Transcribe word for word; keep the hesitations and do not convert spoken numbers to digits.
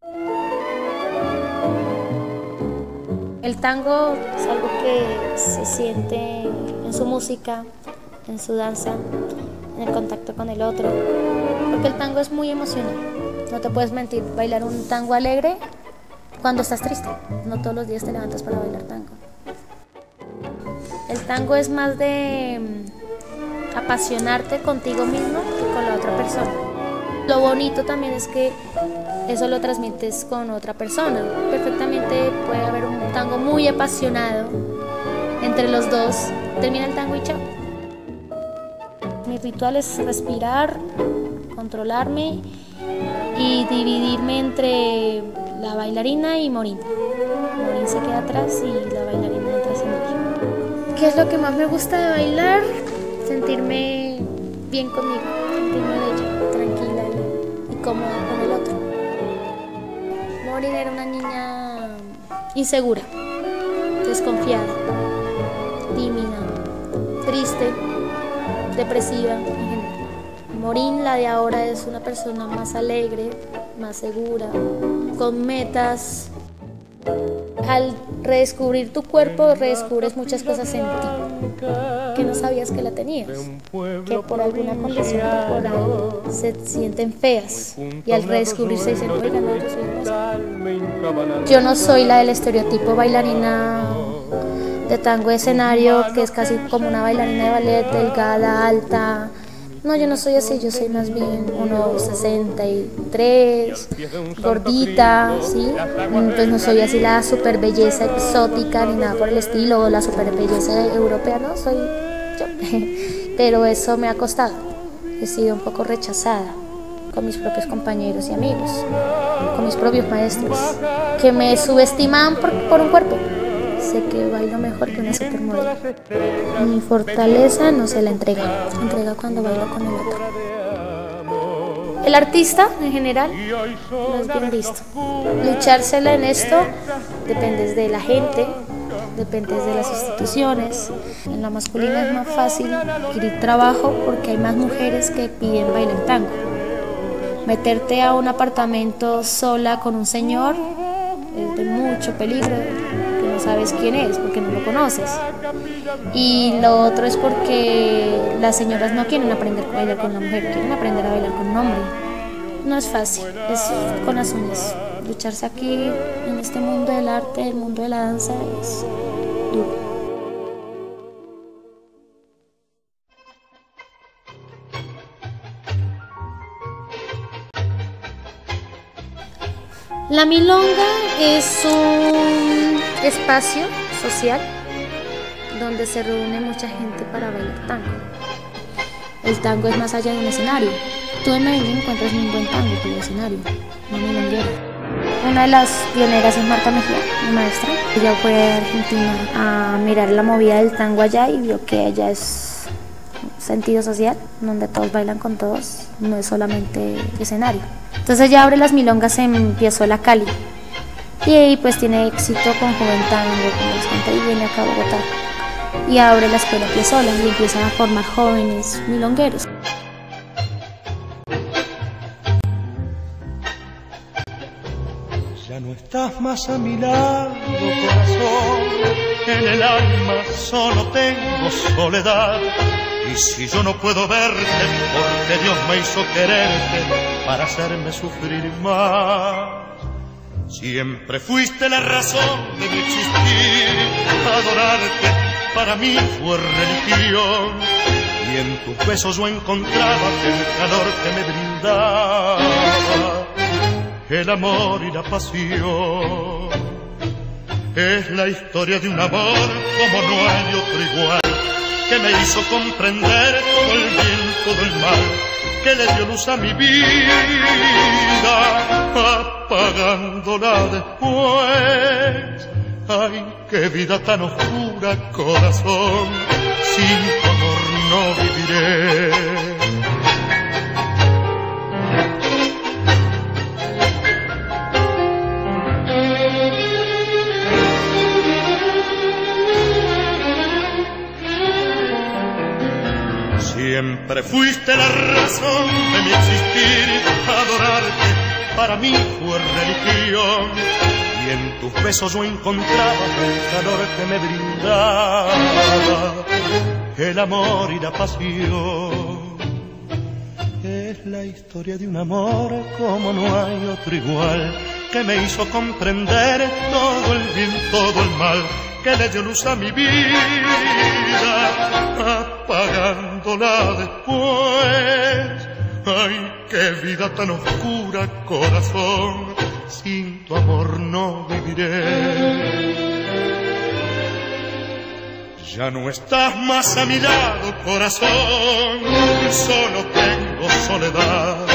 El tango es algo que se siente en su música, en su danza, en el contacto con el otro, porque el tango es muy emocional. No te puedes mentir, bailar un tango alegre cuando estás triste. No todos los días te levantas para bailar tango. El tango es más de apasionarte contigo mismo que con la otra persona. Lo bonito también es que eso lo transmites con otra persona. Perfectamente puede haber un tango muy apasionado entre los dos. Termina el tango y chao. Mi ritual es respirar, controlarme y dividirme entre la bailarina y Morín. Morín se queda atrás y la bailarina entra sin mí. ¿Qué es lo que más me gusta de bailar? Sentirme bien conmigo, sentirme bella, tranquila y, y cómoda con el otro. Morín era una niña insegura, desconfiada, tímida, triste, depresiva en general. Morín, la de ahora, es una persona más alegre, más segura, con metas. Al redescubrir tu cuerpo, redescubres muchas cosas en ti que no sabías que la tenías, que por alguna condición temporal se sienten feas y al redescubrirse dicen, oiga, no, yo soy hermosa. Yo no soy la del estereotipo bailarina de tango de escenario, que es casi como una bailarina de ballet, delgada, alta. No, yo no soy así, yo soy más bien uno sesenta y tres, gordita, ¿sí? Pues no soy así la super belleza exótica ni nada por el estilo, o la super belleza europea, no, soy yo. Pero eso me ha costado, he sido un poco rechazada con mis propios compañeros y amigos, con mis propios maestros, que me subestimaban por, por un cuerpo. Sé que bailo mejor que una supermodelo. Mi fortaleza no se la entrega, se entrega cuando bailo con el otro. El artista, en general, no es bien visto. Luchársela en esto depende de la gente, depende de las instituciones. En la masculina es más fácil adquirir trabajo porque hay más mujeres que piden bailar tango. Meterte a un apartamento sola con un señor es de mucho peligro. No sabes quién es porque no lo conoces, y lo otro es porque las señoras no quieren aprender a bailar con la mujer, quieren aprender a bailar con un hombre. No es fácil, es con las uñas. Lucharse aquí en este mundo del arte, el mundo de la danza, es duro. La milonga es un espacio social donde se reúne mucha gente para bailar tango. El tango es más allá de un escenario. Tú en Medellín encuentras un buen tango por el escenario, no milonguero. Una de las pioneras es Marta Mejía, mi maestra. Ella fue a Argentina a mirar la movida del tango allá y vio que allá es sentido social, donde todos bailan con todos, no es solamente escenario. Entonces ella abre las milongas en Piazzolla Cali y ahí pues tiene éxito con Joven Tango, con los canta y viene acá a Bogotá y abre la escuela Piazzolla y empieza a formar jóvenes milongueros. Ya no estás más a mi lado, corazón, en el alma solo tengo soledad. Y si yo no puedo verte, porque Dios me hizo quererte para hacerme sufrir más. Siempre fuiste la razón de mi existir, adorarte para mí fue religión. Y en tus besos yo encontraba el calor que me brindaba, el amor y la pasión. Es la historia de un amor como no hay otro igual, que me hizo comprender todo el bien, todo el mal, que le dio luz a mi vida, apagándola después. Ay, qué vida tan oscura, corazón, sin tu amor no viviré. Siempre fuiste la razón de mi existir, adorarte para mí fue religión, y en tus besos yo encontraba el calor que me brindaba el amor y la pasión. Es la historia de un amor como no hay otro igual, que me hizo comprender todo el bien, todo el mal, que le dio luz a mi vida, apagándola después. Ay, qué vida tan oscura, corazón, sin tu amor no viviré. Ya no estás más a mi lado, corazón, solo tengo soledad.